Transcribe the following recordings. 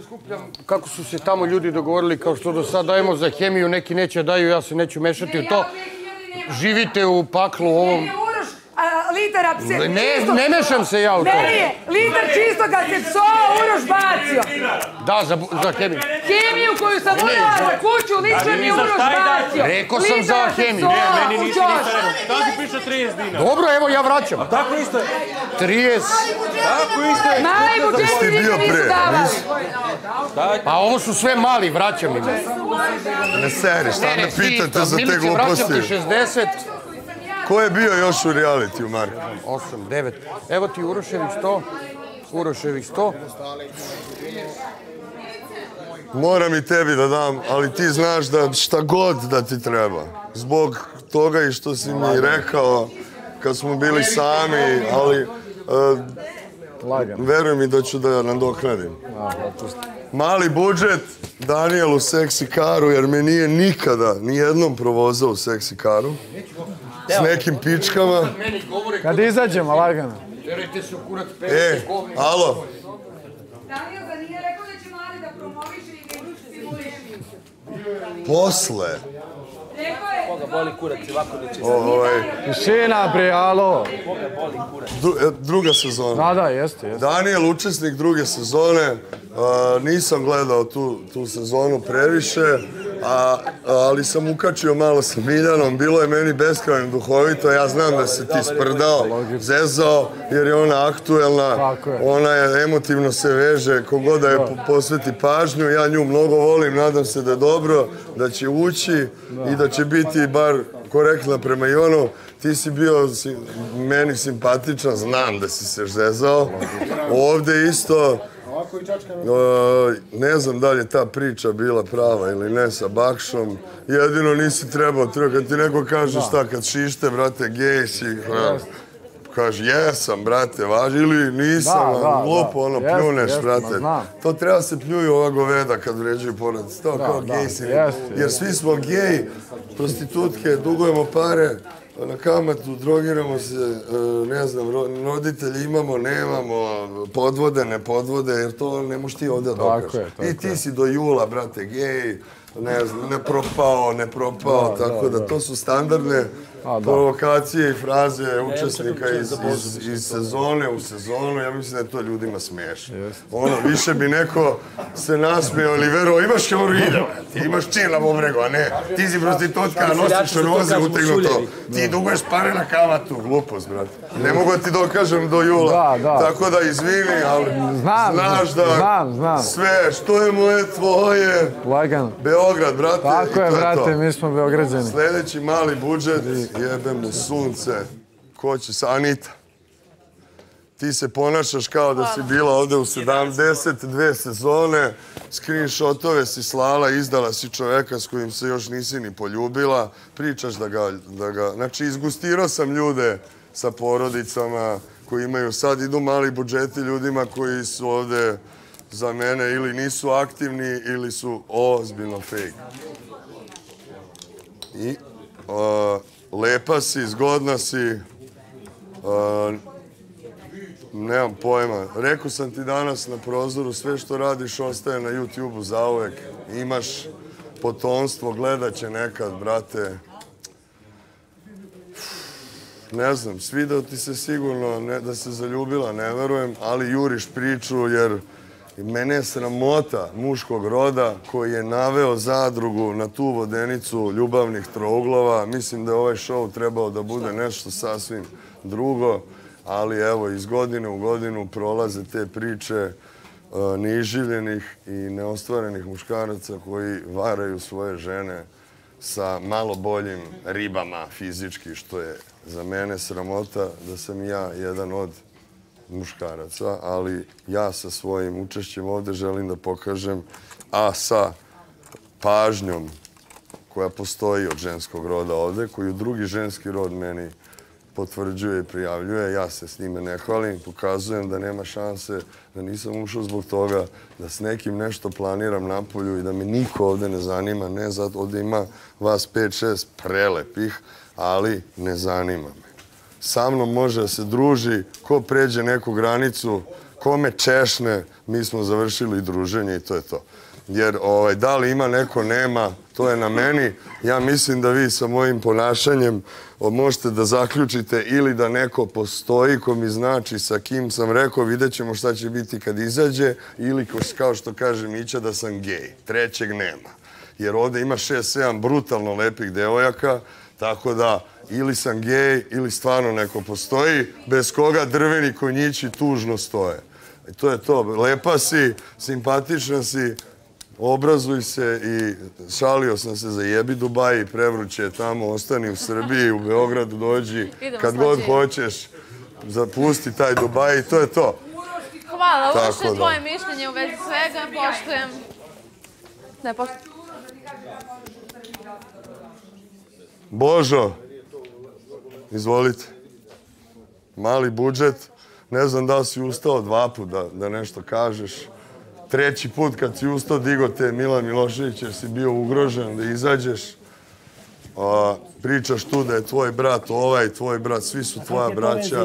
skupljam kako su se tamo ljudi dogovorili, kao što do sad dajemo za hemiju, neki neće daju, ja se neću mešati u to. Živite u paklu ovom... Litar apse... Ne mešam se ja u to. Meni je litar čistoga se psoa Uroš bacio. Da, za hemiju. Hemiju koju sam unela za kuću, lično mi je Uroš bacio. Rekao sam za hemiju. Meni nisi ništa rekao. Tako priča 30 dinara. Dobro, evo ja vraćam. A tako isto je. 30. Tako isto je. Mali budžeti nikad nisu davali. Pa ovo su sve mali, vraćam im. Ne seri, šta me pitate za te Milice, gluposti? vraćam ti 60. Ko je bio još u realitiju, Marko? 8, 9. Evo ti Uroševih 100. Uroševih 100. Moram i tebi da dam, ali ti znaš da šta god da ti treba. Zbog toga i što si mi rekao kad smo bili sami, ali veruj mi da ću da nadoknadim. Mali budžet, Daniel u seksi karu, jer me nije nikada, nijednom provozao u seksi karu. S nekim pičkama. Kad izađemo, lagano. Verujte se u kurac pevete govni. Alo. Daniel, da nije rekao da će Mali da promoviše i stimuliše. Posle. Rekao je... Koga boli kurac, ovako da će... Tišina, bre, alo. Koga boli kurac. Druga sezona. Da, jeste. Daniel, učesnik druge sezone. Nisam gledao tu sezonu previše, ali sam ukačio malo sa Miljanom. Bilo je meni beskrajno duhovito. Ja znam da se ti sprdao, zezao, jer je ona aktuelna. Ona je emotivno se veže, kogod da je posveti pažnju. Ja nju mnogo volim, nadam se da je dobro, da će ući i da će biti bar korektna prema Ivanu. Ti si bio meni simpatičan, znam da si se zezao. Ovdje isto... Ne znam da li je ta priča bila prava ili ne sa Bakšom. Jedino nisi trebao, kad ti neko kaže šta, kad šište, brate, gej si, kaže jesam, brate, važi, ili nisam, glupo, ono, pljuneš, brate. To treba se pljuju ova goveda kad vređuju porodice, to kao gej si. Jer svi smo gej, prostitutke, dugujemo pare, na kamatu, drogiramo se, ne znam, roditelji imamo, nemamo, podvode, ne podvode, jer to ne možeš ti ovdje dokaži. I ti si do jula, brate, gej, ne znam, ne propao, tako da to su standardne provokacije i fraze učesnika iz sezone u sezonu. Ja mislim da je to ljudima smiješno. Ono, više bi neko se nasmijao ili verovao, imaš hemoroide, ti imaš čir na bubregu, a ne, ti si prostitutka, nosiš noze utegnuto, ti duguješ pare na kamatu, glupost, brate. Ne mogu da ti dokažem do jula, tako da izvini, ali znaš da sve što je moje, tvoje, Beograd, brate, tako je, brate, mi smo Beograđani. Sljedeći mali budžet, jebem mu sunce, ko će se, Anita. Ti se ponašaš kao da si bila ovdje u 72 sezone, screenshotove si slala, izdala si čoveka s kojim se još nisi ni poljubila, pričaš da ga... Znači, izgustirao sam ljude sa porodicama koji imaju, sad idu mali budžeti ljudima koji su ovdje za mene ili nisu aktivni ili su ozbiljno fake. I lepa si, zgodna si, nemam pojma. Rekao sam ti danas na prozoru, sve što radiš ostaje na YouTube-u zauvek. Imaš potomstvo, gledat će nekad, brate. Ne znam, svidao ti se sigurno da se zaljubila, ne verujem, ali juriš priču jer mene je sramota muškog roda koji je naveo zadrugu na tu vodenicu ljubavnih trouglova. Mislim da je ovaj show trebao da bude nešto sasvim drugo, ali evo, iz godine u godinu prolaze te priče neiživljenih i neostvarenih muškaraca koji varaju svoje žene sa malo boljim ribama fizički, što je za mene sramota da sam ja jedan od muškaraca, ali ja sa svojim učešćem ovdje želim da pokažem, a sa pažnjom koja postoji od ženskog roda ovdje, koju drugi ženski rod meni potvrđuje i prijavljuje, ja se s njime ne hvalim, pokazujem da nema šanse, da nisam ušao zbog toga, da s nekim nešto planiram napolju i da me niko ovdje ne zanima, ne zato ovdje ima vas 5-6 prelepih, ali ne zanima me. Sa mnom može da se druži ko pređe neku granicu, kome češne, mi smo završili druženje i to je to. Jer da li ima neko, nema, to je na meni. Ja mislim da vi sa mojim ponašanjem možete da zaključite ili da neko postoji ko mi znači sa kim sam rekao, vidjet ćemo šta će biti kad izađe, ili kao što kaže Mića da sam gej. Trećeg nema. Jer ovdje ima 6-7 brutalno lepih devojaka, tako da ili sam gej ili stvarno neko postoji, bez koga drveni konjići tužno stoje. I to je to. Lepa si, simpatična si, obrazuj se i šalio sam se za jebi Dubai, prevruće je tamo, ostani u Srbiji, u Beogradu dođi, kad god hoćeš, zapusti taj Dubai i to je to. Hvala, ovo je tvoje mišljenje u vezi svega, poštujem. Ne, poštujem. Božo, izvolite. Mali budžet, ne znam da li si ustao 2 puta da nešto kažeš. 3. put kad si ustao, digo te Milan Milošević jer si bio ugrožen da izađeš. Pričaš tu da je tvoj brat ovaj, tvoj brat, svi su tvoja braća.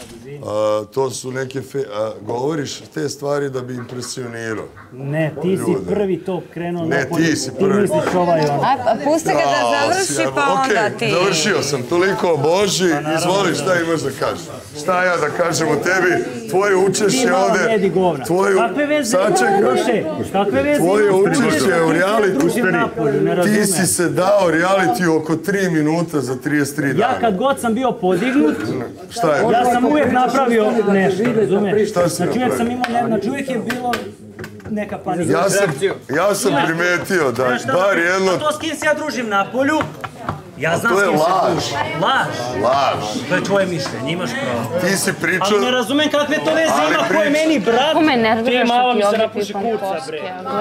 To su neke... Govoriš te stvari da bi impresionirao. Ne, ti si prvi to krenuo. Ne, ti si prvi. Ti misliš ovaj ono. Pusti ga da završi pa onda ti. Okej, završio sam. Toliko o Boži. Izvoli, šta imaš da kažeš? Šta ja da kažem o tebi? Tvoje učešće ovde... Ti malo jedi govna. Kakve veze imaš? Kakve veze imaš? Tvoje učešće u realitiju... Ti si se dao realitiju oko 3 minuta za 33 dana. Ja kad god sam bio podignut, šta je? ja sam uvijek napravio nešto, razumeš? Šta si napravio? Znači uvijek je bilo neka panika. Ja sam primetio da bar jedno... A to s kim se ja družim na polju, ja znam s kim se družim. Laž. To je tvoje mišljenje, imaš pravo. Ti si pričao... Ali ne razumem kakve to veze ima, ko je meni brat. Ti malo mi se napuši kurca, bre.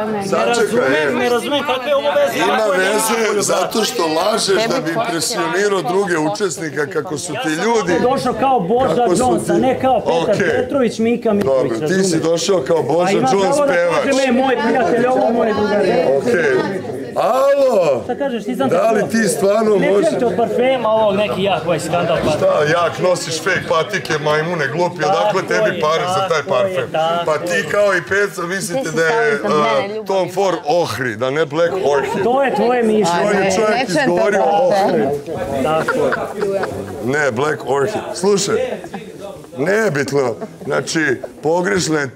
Ne razumem kakve ovo veze ima. Ima veze zato što lažeš da bi impresionirao druge učesnika kako su ti ljudi... Došao kao Boža Jones, a ne kao Petar Petrović, Mika Mitrović, razumeš? Dobro, ti si došao kao Boža Jones pevač. A ima pravo da kaže moj prijatelj, ovo moje drugare. Okej. Alo! Šta kažeš, nisam da li ti stvarno možeš... Ne čujete od parfema ovog neki jak ovaj skandal patika. Šta, jak nosiš fake patike, majmune, glupi, odakle tebi pare za taj parfem? Pa ti kao i Peca mislite da je Tom Ford Ohri, da ne Black Orchid. To je tvoje mišljenje. On je čovjek izgovorio Ohri. Tako. Ne, Black Orchid. Slušaj, nebitno, znači, pogrešno je...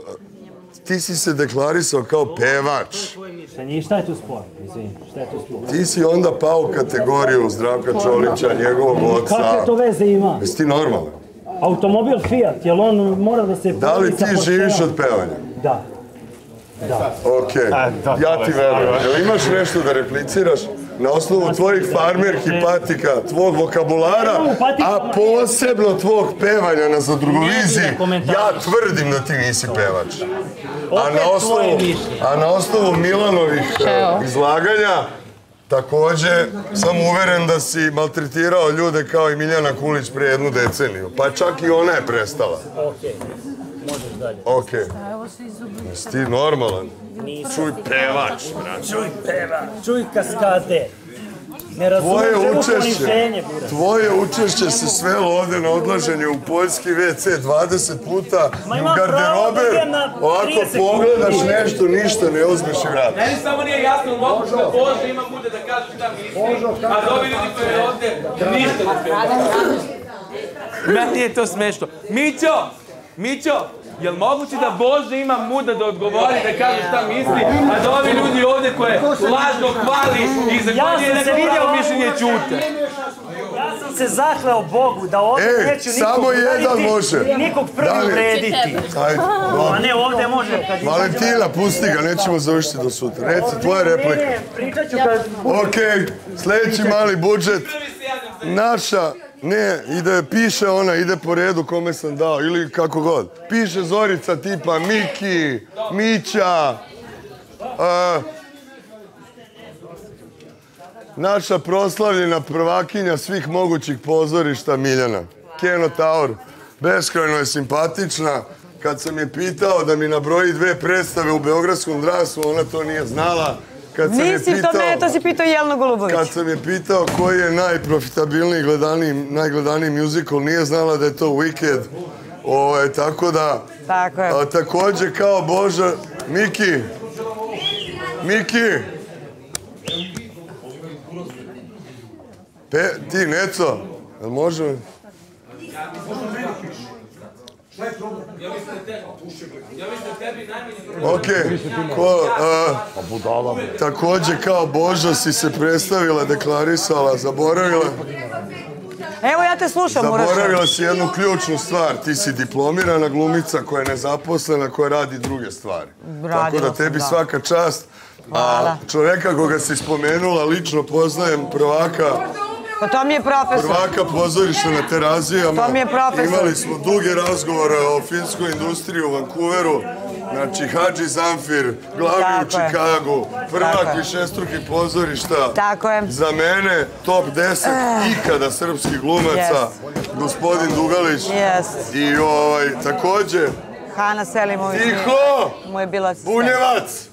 Ti si se deklarisao kao pevač. I šta je tu spor? Šta je tu spor? Ti si onda pao u kategoriju Zdravka Čolića, njegovog oca. Kakve to veze ima? Jesi ti normalan? Automobil Fiat, jel on mora da se... Da li ti živiš od pevanja? Da. Okej, ja ti verujem. Jel imaš nešto da repliciraš? Na osnovu tvojih farmerki patika, tvog vokabulara, a posebno tvog pevanja na zadrugoviziji, ja tvrdim da ti nisi pevač. A na osnovu Milanovih izlaganja, također sam uveren da si maltretirao ljude kao i Miljana Kulić prije 1 deceniju. Pa čak i ona je prestala. Okej, možeš dalje. Okej. Jesi ti normalan? Čuj pevač, brać. Čuj pevač, čuj kaskade. Ne razumem čemu poniženje, bura. Tvoje učešće se svelo ovdje na odlaženje u poljski WC 20 puta u garderober. Ovako pogledaš nešto, ništa ne uzmeš i vratiš. Meni samo nije jasno, moguće da Boža ima bude da kaže šta misli, a da ovi ljudi koji je ovdje ništa ne smije. Meni je to smešno. Mićo, jel moguće da Boža ima muda da odgovori, da kaže šta misli, a da ovi ljudi ovdje koje lažno hvali i za koje nije neko pravo mišljenje čute? Ja sam se zakleo Bogu da ovdje neću nikog uraditi i nikog prvi uvrediti. A ne, ovdje može kad... Valentina, pusti ga, nećemo završiti do sutra. Reci, tvoja replika. Ne, pričat ću kad... Okej, sljedeći mali budžet. Naša... Ne, piše ona, ide po redu kome sam dao, ili kako god. Piše Zorica tipa Miki, Mića, naša proslavljena prvakinja svih mogućih pozorišta Miljana. Keno Taur, beskrajno je simpatična. Kad sam je pitao da mi nabroji 2 predstave u Beogradskom drasu, ona to nije znala. Nisi to mene, to si pitao Jelenu Golubović. Kad sam je pitao koji je najprofitabilniji, najgledaniji musical, nije znala da je to Wicked. Tako da, takođe kao Boža, Miki, ti Neco, jel može? Okej, takođe kao Boža si se predstavila, deklarisala, zaboravila. Evo ja te slušam, Uroš. Zaboravila si jednu ključnu stvar. Ti si diplomirana glumica koja je nezaposlena, koja radi druge stvari. Tako da tebi svaka čast. A čoveka koga si spomenula, lično poznajem, prvaka... Pa to mi je profesor. Prvaka pozorišta na Terazijama. To mi je profesor. Imali smo duge razgovore o filmskoj industriji u Vancouveru. Znači, Hadži Zamfir, glavni u Čikagu, prvak višestrukih pozorišta. Tako je. Za mene, top 10 ikada srpskih glumaca, gospodin Dugalić. I takođe... Hana Selimović. Tiho! Mu je bila asistent. Bunjevac!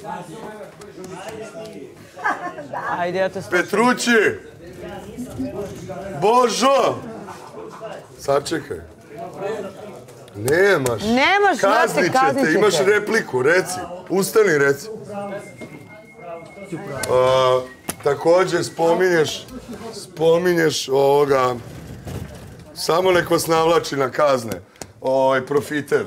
Ajde, ja te slušam. Petrući! Božo! Sačekaj. Nemaš. Nemaš, kaznit ćete. Imaš repliku, reci. Ustani, reci. Takođe spominješ ovoga, samo nek vas navlači na kazne. Profiter.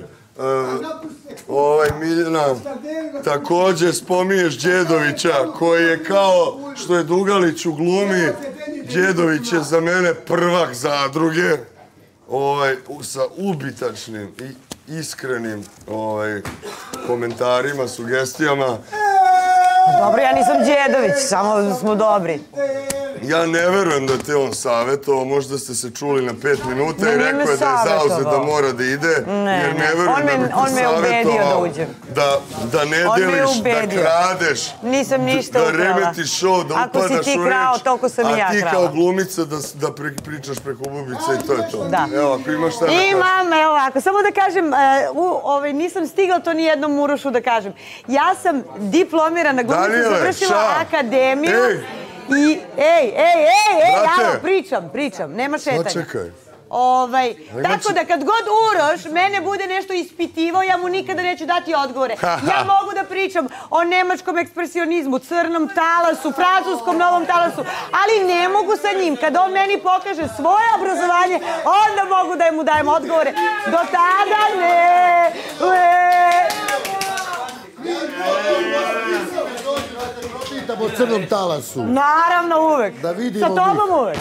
Miljana, takođe spominješ Đedovića, koji je kao što je Dugalić u glumi, Đedović je za mene prvak zadruge, sa ubitačnim i iskrenim komentarima, sugestijama. Dobro, ja nisam Đedović, samo smo dobri. Ja ne verujem da te on savjetovao, možda ste se čuli na 5 minuta i rekao je da je zauzet da mora da ide, jer ne verujem da bi te savjetovao da ne deliš, da kradeš, da remetiš show, da upadaš u reč, a ti kao glumica da pričaš preko bubice i to je to. Evo, ako imaš šta da kažeš. Imam, evo ovako, samo da kažem, nisam stigla to ni jednom Urošu da kažem. Ja sam diplomirana glumica, završila akademiju. I, pričam, nema šetanja. Sačekaj. Tako da kad god Uroš mene bude nešto ispitivao, ja mu nikada neću dati odgovore. Ja mogu da pričam o nemačkom ekspresionizmu, crnom talasu, francuskom novom talasu, ali ne mogu sa njim. Kad on meni pokaže svoje obrazovanje, onda mogu da mu dajem odgovore. Do tada ne. O crnom talasu. Naravno, uvek. Sa tobom uvek.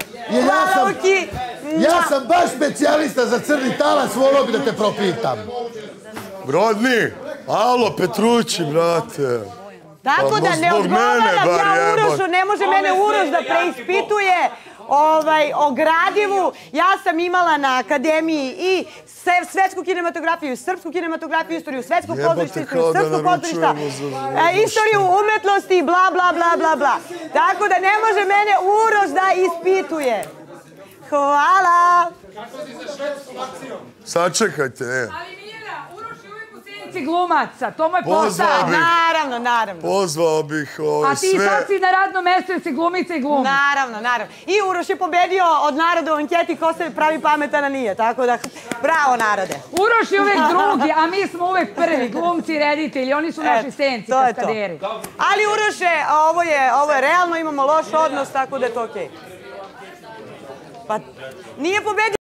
Ja sam baš specijalista za crni talas, volio bi da te propitam. Brodni, alo, Petrući, brate. Tako da ne odgovaram ja Urošu, ne može mene Uroš da preispituje o gradivu. Ja sam imala na akademiji i svetsku kinematografiju, srpsku kinematografiju, istoriju svetskog pozorišta, istoriju srpskog pozorišta, istoriju umetnosti i bla, bla, bla, bla, bla. Tako da ne može mene Uroš da ispituje. Hvala. Sačekajte, Ali Mira, Uroš je uvijek u senci glumaca, to mu je posao. Naravno. Pozvao bih sve... A ti sad si na radnom mestu jer si glumica i glumi. Naravno. I Uroš je pobedio od naroda u anketi ko se pravi pametan, a nije. Tako da, bravo narode. Uroš je uvijek drugi, a mi smo uvijek prvi, glumci, reditelji. Oni su naši senci, kaskaderi. Ali Uroše, ovo je realno, imamo loš odnos, tako da je to okej. Pa nije pobedio.